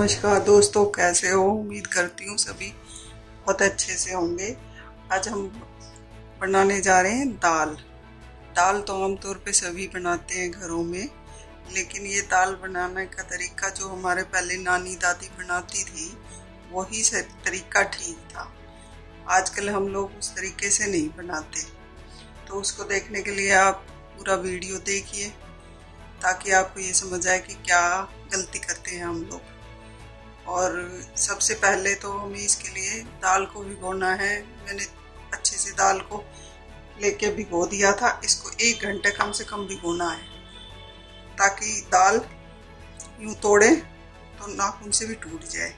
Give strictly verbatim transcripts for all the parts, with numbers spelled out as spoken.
नमस्कार दोस्तों, कैसे हो? उम्मीद करती हूँ सभी बहुत अच्छे से होंगे। आज हम बनाने जा रहे हैं दाल। दाल तो आमतौर पे सभी बनाते हैं घरों में, लेकिन ये दाल बनाने का तरीका जो हमारे पहले नानी दादी बनाती थी वही तरीका ठीक था। आजकल हम लोग उस तरीके से नहीं बनाते, तो उसको देखने के लिए आप पूरा वीडियो देखिए ताकि आपको ये समझ आए कि क्या गलती करते हैं हम लोग। और सबसे पहले तो हमें इसके लिए दाल को भिगोना है। मैंने अच्छे से दाल को लेके भिगो दिया था। इसको एक घंटे कम से कम भिगोना है ताकि दाल यूँ तोड़े तो नाखून से भी टूट जाए।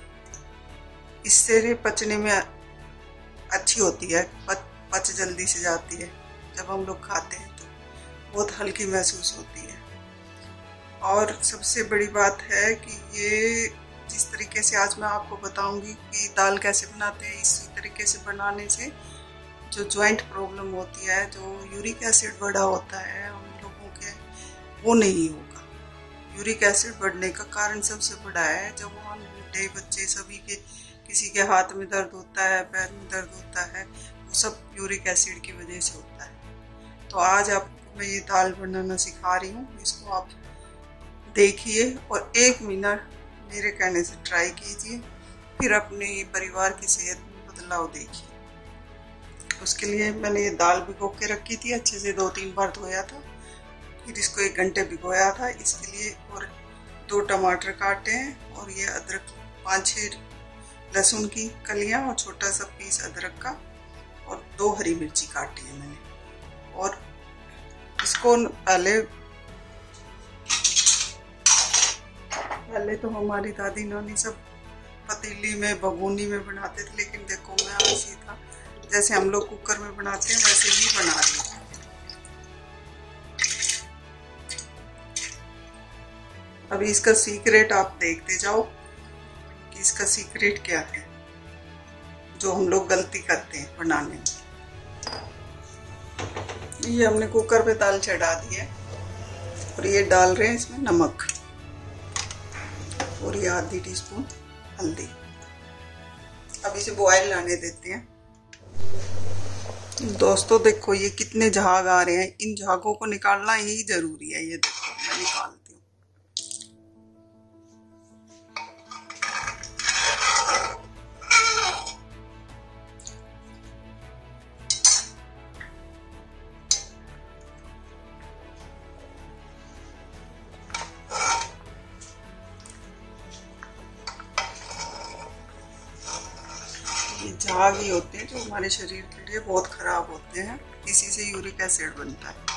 इससे पचने में अच्छी होती है, पच, पच जल्दी से जाती है। जब हम लोग खाते हैं तो बहुत हल्की महसूस होती है। और सबसे बड़ी बात है कि ये जिस तरीके से आज मैं आपको बताऊंगी कि दाल कैसे बनाते हैं, इसी तरीके से बनाने से जो जॉइंट प्रॉब्लम होती है, जो यूरिक एसिड बढ़ा होता है हम लोगों के, वो नहीं होगा। यूरिक एसिड बढ़ने का कारण सबसे बड़ा है जवान बूढ़े बच्चे सभी के, किसी के हाथ में दर्द होता है, पैर में दर्द होता है, वो सब यूरिक एसिड की वजह से होता है। तो आज आपको मैं ये दाल बनाना सिखा रही हूँ। इसको आप देखिए और एक मिनट मेरे कहने से ट्राई कीजिए, फिर अपने परिवार की सेहत में बदलाव देखिए। उसके लिए मैंने ये दाल भिगो के रखी थी, अच्छे से दो तीन बार धोया था, फिर इसको एक घंटे भिगोया था इसके लिए। और दो टमाटर काटे हैं और ये अदरक, पाँच छः लहसुन की कलियां और छोटा सा पीस अदरक का, और दो हरी मिर्ची काटी है मैंने। और इसको पहले पहले तो हमारी दादी नानी सब पतीली में, भगोनी में बनाते थे, लेकिन देखो मैं ऐसी था जैसे हम लोग कुकर में बनाते हैं वैसे ही बना रही हूँ। अभी इसका सीक्रेट आप देखते जाओ कि इसका सीक्रेट क्या है जो हम लोग गलती करते हैं बनाने में। ये हमने कुकर पे दाल चढ़ा दी है और ये डाल रहे हैं इसमें नमक और ये आधी टीस्पून हल्दी। अब इसे बॉयल आने देते हैं। दोस्तों देखो ये कितने झाग आ रहे हैं, इन झागों को निकालना ही जरूरी है। ये देखो मैं निकालती हूँ। ये झाग ही होते हैं जो हमारे शरीर के लिए बहुत खराब होते हैं, इसी से यूरिक एसिड बनता है।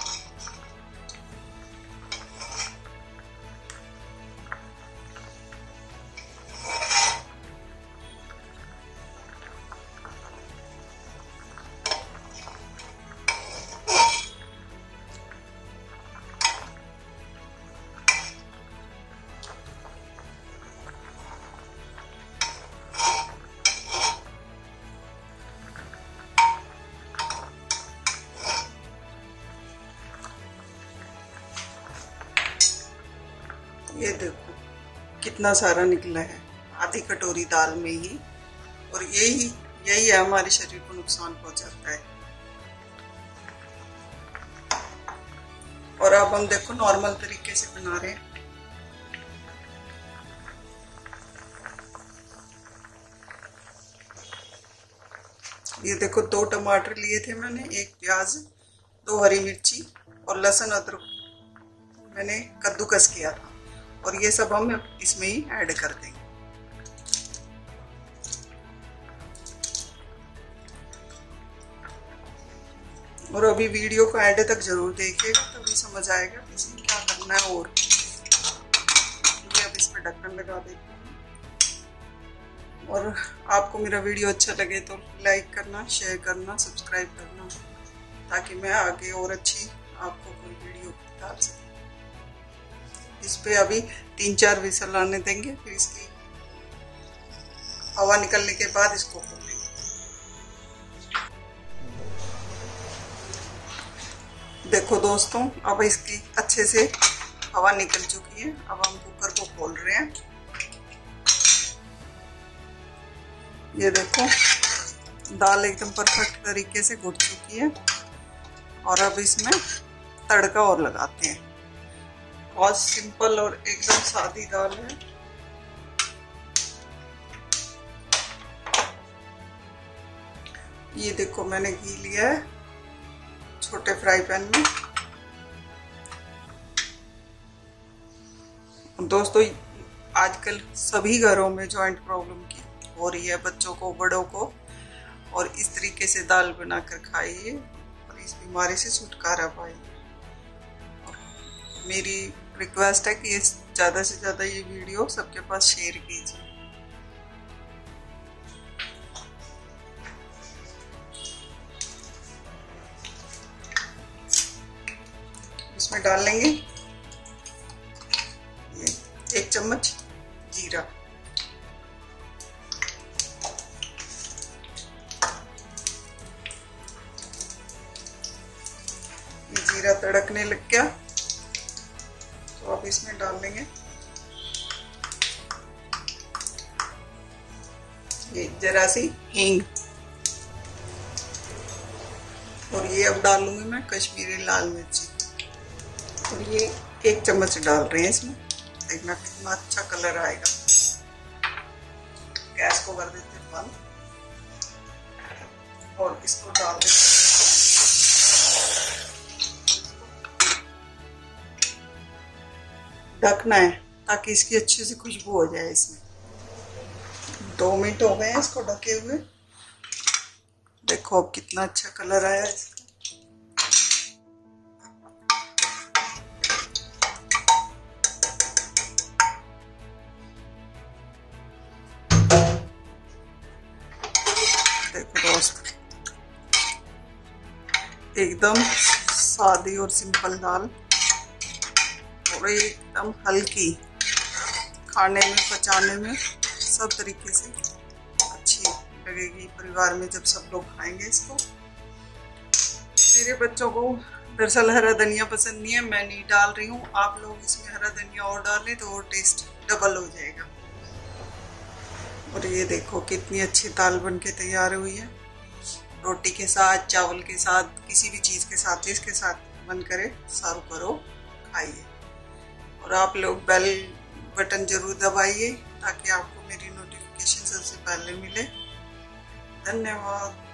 ये देखो कितना सारा निकला है, आधी कटोरी दाल में ही। और यही यही है हमारे शरीर को नुकसान पहुंचाता है। और अब हम देखो नॉर्मल तरीके से बना रहे हैं। ये देखो दो टमाटर लिए थे मैंने, एक प्याज, दो हरी मिर्ची और लहसुन अदरक मैंने कद्दूकस किया था, और ये सब हम इसमें ही ऐड कर देंगे। और अभी वीडियो को ऐड तक जरूर देखिएगा, तभी समझ आएगा इसमें क्या करना है। और ये अब इस पर ढक्कन लगा देते हैं। और आपको मेरा वीडियो अच्छा लगे तो लाइक करना, शेयर करना, सब्सक्राइब करना, ताकि मैं आगे और अच्छी आपको कोई वीडियो डाल सकूं। इस पे अभी तीन चार विसल आने देंगे, फिर इसकी हवा निकलने के बाद इसको खोलेंगे। देखो दोस्तों अब इसकी अच्छे से हवा निकल चुकी है। अब हम कुकर को खोल रहे हैं। ये देखो दाल एकदम परफेक्ट तरीके से घुट चुकी है और अब इसमें तड़का और लगाते हैं। बहुत सिंपल और एकदम सादी दाल है। ये देखो मैंने घी लिया है छोटे फ्राई पैन में। दोस्तों आजकल सभी घरों में जॉइंट प्रॉब्लम की हो रही है, बच्चों को बड़ों को, और इस तरीके से दाल बनाकर खाइए और इस बीमारी से छुटकारा पाइए। मेरी रिक्वेस्ट है कि ज़्यादा से ज़्यादा ये वीडियो सबके पास शेयर कीजिए। इसमें डाल लेंगे ये एक चम्मच जीरा, ये जीरा तड़कने लग गया तो अब इसमें डाल देंगे ये जरा सी हींग, और ये अब डालूंगी मैं कश्मीरी लाल मिर्ची, और ये एक चम्मच डाल रहे हैं इसमें। देखना कितना अच्छा कलर आएगा। गैस को कर देते हैं बंद और इसको डाल देते हैं। ढकना है ताकि इसकी अच्छे से खुशबू हो जाए इसमें। दो मिनट हो गए हैं इसको ढके हुए। देखो अब कितना अच्छा कलर आया है इसका। देखो दोस्त एकदम सादी और सिंपल दाल और एकदम हल्की, खाने में पचाने में सब तरीके से अच्छी लगेगी परिवार में जब सब लोग खाएंगे इसको। मेरे बच्चों को दरअसल हरा धनिया पसंद नहीं है, मैं नहीं डाल रही हूँ। आप लोग इसमें हरा धनिया और डालें तो और टेस्ट डबल हो जाएगा। और ये देखो कितनी अच्छी दाल बन के तैयार हुई है। रोटी के साथ, चावल के साथ, किसी भी चीज़ के साथ, जिसके साथ मन करे सर्व करो, खाइए। और आप लोग बेल बटन जरूर दबाइए ताकि आपको मेरी नोटिफिकेशन सबसे पहले मिले। धन्यवाद।